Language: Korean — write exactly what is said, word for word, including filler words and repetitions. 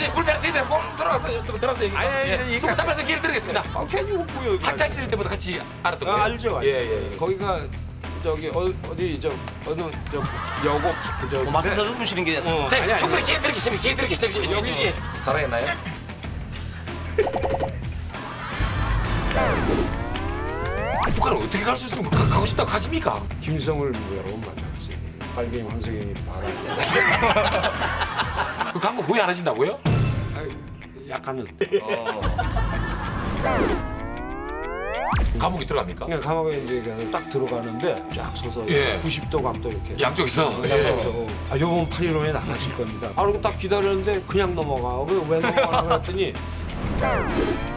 이제 불편한 저희들 뭐 들어가서 들어가서 얘기. 아니, 아니, 예. 아니, 조금 답변해서 기회를 드리겠습니다. 아, 괜히 웃고요. 학창 시절 때부터 같이 알았던 아, 거예요? 알죠, 알죠. 예, 예. 거기가 저기 어, 어디 저 어느 저 여곡 저 뭐 마사사 흡으시는 게 어, 선생님 아니, 충분히 아니. 기회 드리겠습니다. 기회 드리겠습니다. 여기- 예. 사랑했나요? 북한은 어떻게 갈 수 있습니까? 가, 가고 싶다고 가십니까? 김성을 뭐 여러 번 만났지. 빨갱이 황석영이 바라. 그 간거 후회 안 하신다고요? 약간은. 감옥에 들어갑니까? 그냥 감옥에 이제 그냥 딱 들어가는데 쫙 서서 예. 구십 도 각도 이렇게. 양쪽에서. 예. 예. 아, 요번 팔 일오에 나가실 겁니다. 아, 그리고 딱 기다렸는데 그냥 넘어가. 왜, 왜 넘어가는 거야 했더니